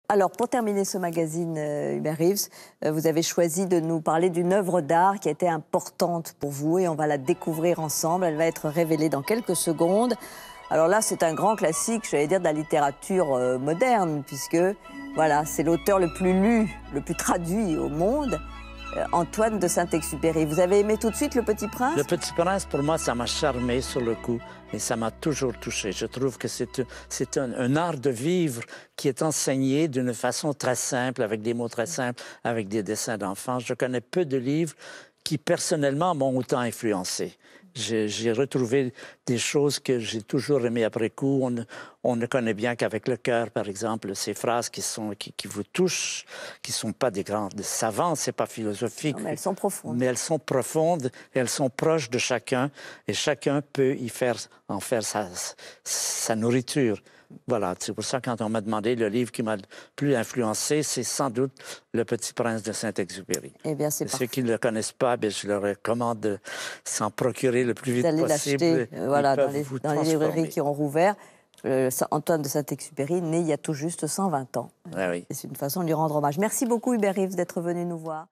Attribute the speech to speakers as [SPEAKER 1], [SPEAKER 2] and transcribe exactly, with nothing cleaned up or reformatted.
[SPEAKER 1] Alors, pour terminer ce magazine, euh, Hubert Reeves, euh, vous avez choisi de nous parler d'une œuvre d'art qui a été importante pour vous et on va la découvrir ensemble. Elle va être révélée dans quelques secondes. Alors là, c'est un grand classique, j'allais dire, de la littérature euh, moderne, puisque voilà, c'est l'auteur le plus lu, le plus traduit au monde, euh, Antoine de Saint-Exupéry. Vous avez aimé tout de suite Le Petit Prince?
[SPEAKER 2] Le Petit Prince, pour moi, ça m'a charmé sur le coup et ça m'a toujours touché. Je trouve que c'est un, un art de vivre qui est enseigné d'une façon très simple, avec des mots très simples, avec des dessins d'enfants. Je connais peu de livres qui, personnellement, m'ont autant influencé. J'ai retrouvé des choses que j'ai toujours aimées après coup. On, on ne connaît bien qu'avec le cœur, par exemple, ces phrases qui, sont, qui, qui vous touchent, qui ne sont pas des grands des savants, ce n'est pas philosophique.
[SPEAKER 1] Non, mais elles sont profondes.
[SPEAKER 2] Mais elles sont profondes et elles sont proches de chacun. Et chacun peut y faire, en faire sa, sa nourriture. Voilà, c'est pour ça que quand on m'a demandé le livre qui m'a le plus influencé, c'est sans doute Le Petit Prince de Saint-Exupéry.
[SPEAKER 1] Eh bien, c'est parfait.
[SPEAKER 2] Ceux qui ne le connaissent pas, bien, je leur recommande de s'en procurer le plus vite
[SPEAKER 1] possible.
[SPEAKER 2] L'acheter
[SPEAKER 1] euh, voilà, dans les, dans les librairies qui ont rouvert. Euh, Antoine de Saint-Exupéry, né il y a tout juste cent vingt ans.
[SPEAKER 2] Ah oui.
[SPEAKER 1] C'est une façon de lui rendre hommage. Merci beaucoup, Hubert Reeves, d'être venu nous voir.